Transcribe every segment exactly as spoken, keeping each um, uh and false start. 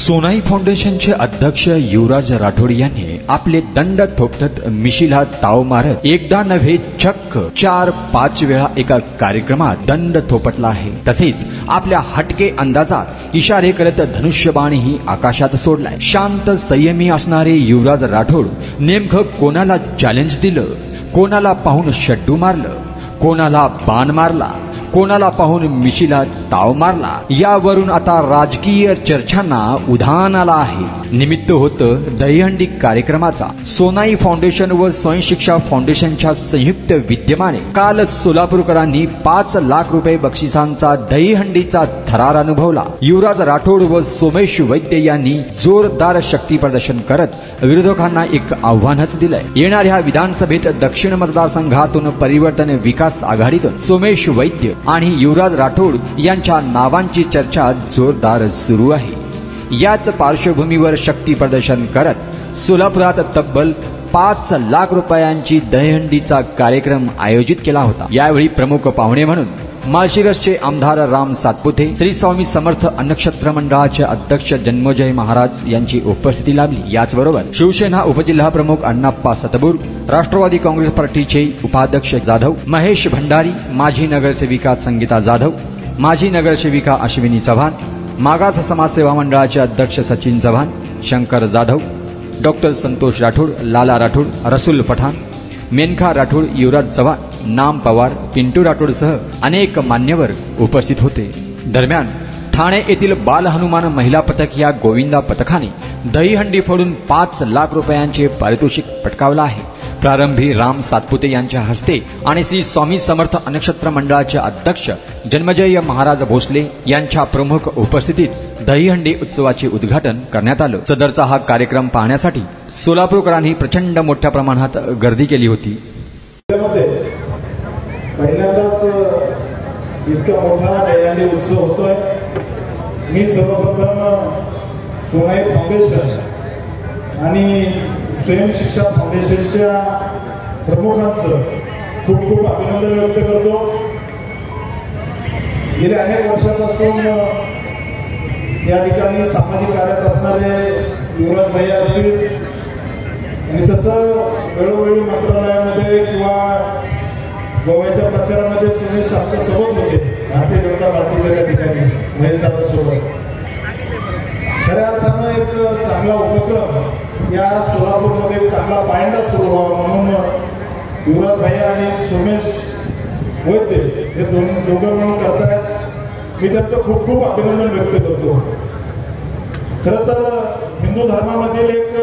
सोनाई फाउंडेशनचे अध्यक्ष युवराज राठोड यांनी आपले दंड थोपटत मिशीला ताव मारत एकदा नव्हे चक्क चार पाच वेळा एका कार्यक्रमात दंड थोपटला आहे। तसेच आपल्या हटके अंदाजात इशारे करत धनुष्यबाणही आकाशात सोडलाय। शांत संयमी असणारे युवराज राठोड नेमकं कोणाला चॅलेंज दिलं, कोणाला पाहून शड्डू मारलं, कोणाला बाण मारला, कोणाला पाहून मिशीला ताव मारला, यावरून आता राजकीय चर्चांना उधाण आला आहे। निमित्त होतं दहीहंडी कार्यक्रमाचा। सोनाई फाउंडेशन व स्वयं शिक्षा फाउंडेशनच्या संयुक्त विद्यमाने काल सोलापूरकरांनी पाच लाख रुपये बक्षिसांचा दहीहंडीचा थरार अनुभवला। युवराज राठोड व सोमेश वैद्य यांनी जोरदार शक्ती प्रदर्शन करत विरोधकांना एक आव्हानच दिलंय। येणाऱ्या विधानसभेत दक्षिण मतदारसंघातून परिवर्तन विकास आघाडीतून सोमेश वैद्य आणि युवराज राठोड यांच्या नावांची चर्चा जोरदार सुरू आहे। याच पार्श्वभूमीवर शक्ती प्रदर्शन करत सोलापुरात तब्बल पाच लाख रुपयांची दहीहंडीचा कार्यक्रम आयोजित केला होता। यावेळी प्रमुख पाहुणे म्हणून माळशिरसचे आमदार राम सातपुते, श्री स्वामी समर्थ अन्नक्षत्र मंडळाचे अध्यक्ष जन्मोजय महाराज यांची उपस्थिती लाभली। याचबरोबर शिवसेना उपजिल्हा प्रमुख अण्णाप्पा सतबूर, राष्ट्रवादी काँग्रेस पार्टीचे उपाध्यक्ष जाधव, महेश भंडारी, माजी नगरसेविका संगीता जाधव, माजी नगरसेविका अश्विनी चव्हाण, मागास समाजसेवा मंडळाचे अध्यक्ष सचिन चव्हाण, शंकर जाधव, डॉक्टर संतोष राठोड, लाला राठोड, रसूल पठाण, मेनका राठोड, युवराज चव्हाण, नाम पवार, पिंटू राठोडसह अनेक मान्यवर उपस्थित होते। दरम्यान ठाणे येथील बाल हनुमान महिला पथक या गोविंदा पथकाने दहीहंडी फोडून पाच लाख रुपयांचे पारितोषिक पटकावलं आहे। प्रारंभी राम सातपुते यांच्या हस्ते आणि श्री स्वामी समर्थ अन्नक्षत्र मंडळाचे अध्यक्ष जन्मजय महाराज भोसले यांच्या प्रमुख उपस्थितीत दहीहंडी उत्सवाचे उद्घाटन करण्यात आलं। सदरचा हा कार्यक्रम पाहण्यासाठी सोलापूरकरांनी प्रचंड मोठ्या प्रमाणात गर्दी केली होती। पहिल्यांदाच इतका मोठा दहीहंडी उत्सव होतोय। मी सर्वप्रथम सोनाई फाउंडेशन आणि स्वयं शिक्षा फाउंडेशनच्या प्रमुखांचं खूप खूप अभिनंदन व्यक्त करतो। गेल्या अनेक वर्षापासून या ठिकाणी सामाजिक कार्यात असणारे युवराज भैया असतील आणि तसं वेळोवेळी मंत्रालयामध्ये किंवा गोव्याच्या प्रचारामध्ये सुमेश आमच्या सोबत होते, भारतीय जनता पार्टीच्या त्या ठिकाणी महेश दादा सोबत। खऱ्या अर्थानं एक चांगला उपक्रम या सोलापूरमध्ये चांगला पायंडा सुरू व्हावा म्हणून युवराज भैया आणि सोमेश वैद्य हे दोन दोघं मिळून करतायत। मी त्यांचं खूप खूप अभिनंदन व्यक्त करतो। खरं तर हिंदू धर्मामधील एक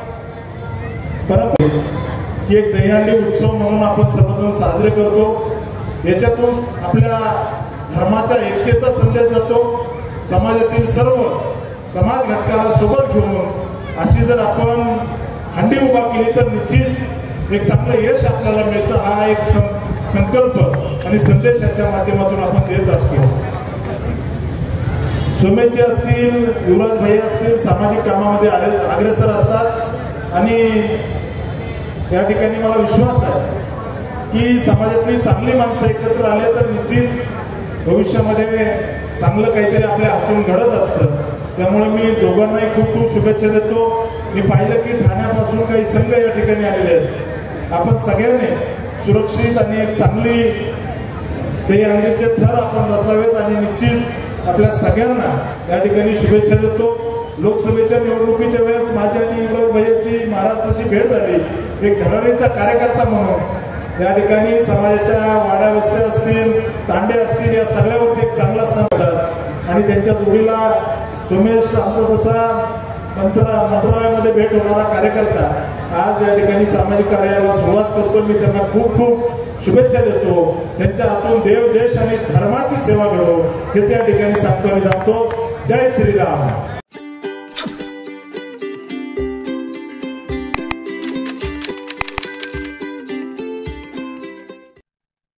परंपरा की एक दहीहंडी उत्सव म्हणून आपण सर्वजण साजरे करतो। याच्यातून आपल्या धर्माच्या एकतेचा संदेश जातो। समाजातील सर्व समाज घटकाला सोबत घेऊन अशी जर आपण हंडी उभा केली तर निश्चित एक चांगलं यश आपल्याला मिळतं। हा एक संकल्प आणि संदेश याच्या माध्यमातून आपण देत असतो। सोमेशजी असतील, युवराज भैया असतील, सामाजिक कामामध्ये अग्रेसर असतात आणि या ठिकाणी मला विश्वास आहे की समाजातली चांगली माणसं एकत्र आले तर निश्चित भविष्यामध्ये चांगलं काहीतरी आपल्या हातून घडत असतं। त्यामुळे मी दोघांनाही खूप खूप शुभेच्छा देतो। मी पाहिलं की ठाण्यापासून काही संघ या ठिकाणी आलेले आहेत। आपण सगळ्यांनी सुरक्षित आणि एक चांगली दहीहंडीचे थर आपण रचावेत आणि निश्चित आपल्या सगळ्यांना या ठिकाणी शुभेच्छा देतो। लोकसभेच्या निवडणुकीच्या वेळेस माझी आणि युवराज भैयाची महाराष्ट्राशी भेट झाली। एक धडणीचा कार्यकर्ता म्हणून या ठिकाणी समाजाच्या वाड्या वस्त्या असतील, तांडे असतील, या सगळ्यावरती एक चांगला संवाद आणि त्यांच्या जोडीला सोमेश आमचा तसा मंत्रा मंत्रालयामध्ये भेट होणारा कार्यकर्ता आज या ठिकाणी सामाजिक कार्याला सुरुवात करतो। मी त्यांना खूप खूप शुभेच्छा देतो। त्यांच्या हातून देव, देश आणि धर्माची सेवा घडो हेच या ठिकाणी सांगतो आणि दाखवतो। जय श्रीराम।